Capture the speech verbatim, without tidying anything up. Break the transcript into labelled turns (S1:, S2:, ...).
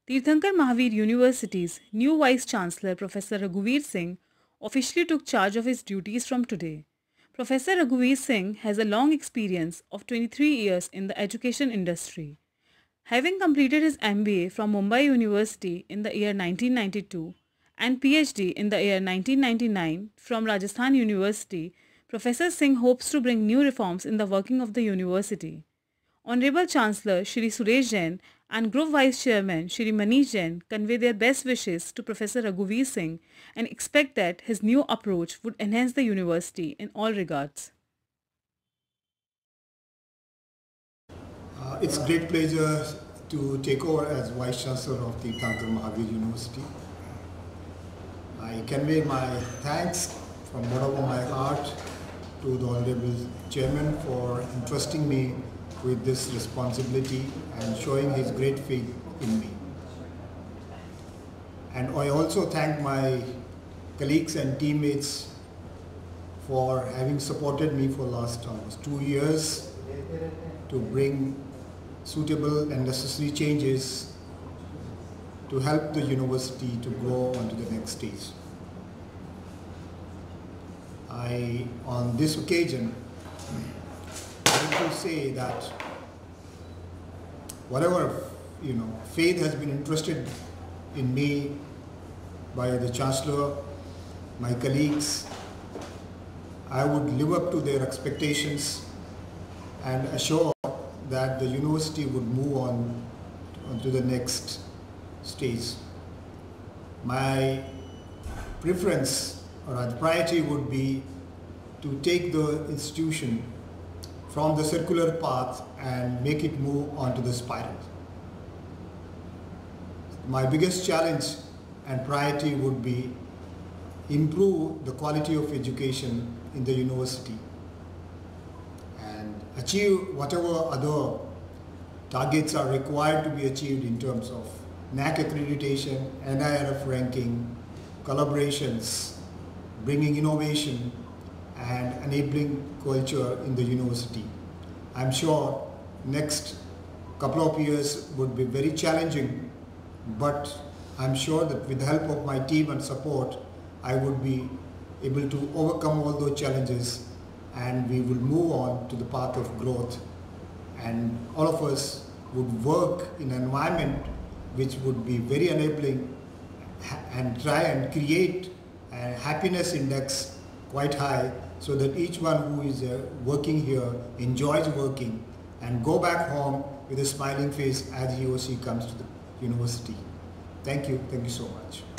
S1: Tirthankar Mahavir University's new Vice Chancellor Professor Raghuveer Singh officially took charge of his duties from today. Professor Raghuveer Singh has a long experience of twenty-three years in the education industry. Having completed his M B A from Mumbai University in the year nineteen ninety-two and PhD in the year nineteen ninety-nine from Rajasthan University, Professor Singh hopes to bring new reforms in the working of the university. Honorable Chancellor Shri Suresh Jain and Group Vice Chairman Shri Manish Jain convey their best wishes to Professor Raghuveer Singh and expect that his new approach would enhance the university in all regards.
S2: Uh, it's a great pleasure to take over as Vice Chancellor of the Tirthankar Mahavir University. I convey my thanks from bottom of my heart to the Honorable Chairman for entrusting me with this responsibility and showing his great faith in me. And I also thank my colleagues and teammates for having supported me for last almost two years to bring suitable and necessary changes to help the university to grow onto the next stage. I, on this occasion, I want to say that whatever, you know, faith has been entrusted in me by the Chancellor, my colleagues, I would live up to their expectations and assure that the university would move on, on to the next stage. My preference or the priority would be to take the institution from the circular path and make it move onto the spiral. My biggest challenge and priority would be improve the quality of education in the university and achieve whatever other targets are required to be achieved in terms of N A A C accreditation, N I R F ranking, collaborations, bringing innovation and enabling culture in the university. I'm sure next couple of years would be very challenging, but I'm sure that with the help of my team and support, I would be able to overcome all those challenges and we will move on to the path of growth, and all of us would work in an environment which would be very enabling and try and create a happiness index quite high so that each one who is uh, working here enjoys working and go back home with a smiling face as he or she comes to the university. Thank you. Thank you so much.